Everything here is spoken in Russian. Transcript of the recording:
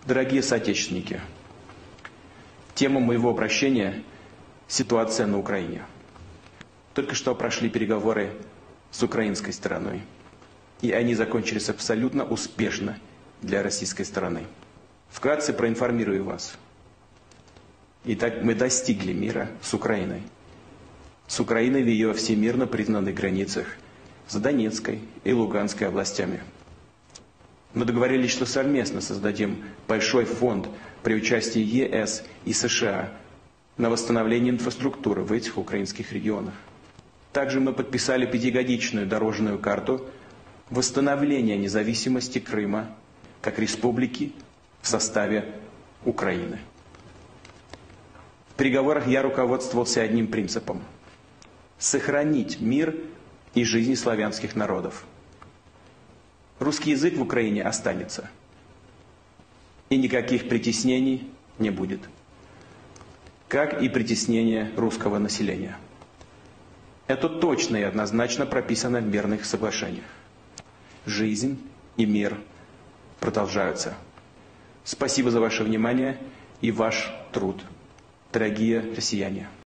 Дорогие соотечественники, тема моего обращения – ситуация на Украине. Только что прошли переговоры с украинской стороной, и они закончились абсолютно успешно для российской стороны. Вкратце проинформирую вас. Итак, мы достигли мира с Украиной. С Украиной в ее всемирно признанных границах с Донецкой и Луганской областями. Мы договорились, что совместно создадим большой фонд при участии ЕС и США на восстановление инфраструктуры в этих украинских регионах. Также мы подписали 5-годичную дорожную карту восстановления независимости Крыма как республики в составе Украины. В переговорах я руководствовался одним принципом – сохранить мир и жизни славянских народов. Русский язык в Украине останется, и никаких притеснений не будет, как и притеснения русского населения. Это точно и однозначно прописано в мирных соглашениях. Жизнь и мир продолжаются. Спасибо за ваше внимание и ваш труд, дорогие россияне.